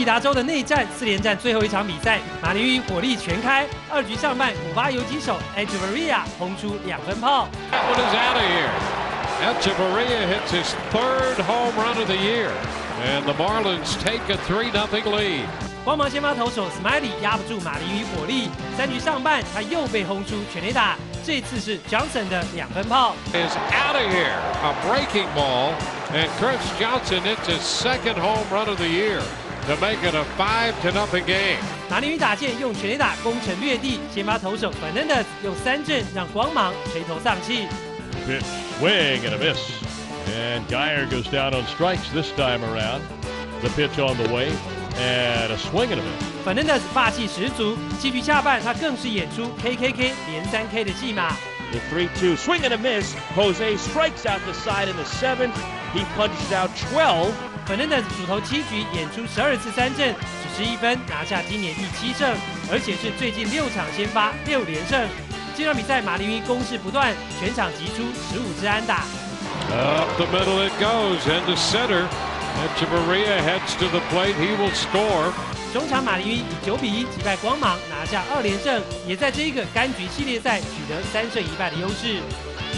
达州的内战4连战最后一场比赛，马林鱼火力全开。2局上半，古巴游击手 Echeverria 轰出2分炮。 That one is out of here. Echeverria hits his 3rd home run of the year, and the Marlins take a 3-0 lead. 光芒先发投手 Smiley 压不住马林鱼火力，3局上半他又被轰出全垒打，这次是 Johnson 的2分炮。 Is out of here, a breaking ball, and Chris Johnson hits his 2nd home run of the year to make it a 5-0 game. 马林鱼打线用全垒打攻城略地，先发投手 Fernandez 用3振让光芒垂头丧气。 Pitch, swing and a miss, and Geyer goes down on strikes this time around. The pitch on the way. And a swing and a miss. Fernandez 霸气十足，7局下半他更是演出 KKK 连3K 的戏码。 The 3-2 swing and a miss. Jose strikes out the side in the 7th. He punches out 12. Fernandez 主投7局演出12次3振，只是1分，拿下今年第7胜，而且是最近6场先发6连胜。这场比赛马林鱼攻势不断，全场击出15支安打。 Up the middle it goes, and to center. Echeverria heads to the plate. He will score. 中场马林鱼以9比1击败光芒，拿下2连胜，也在这一个柑橘系列赛取得3胜1败的优势。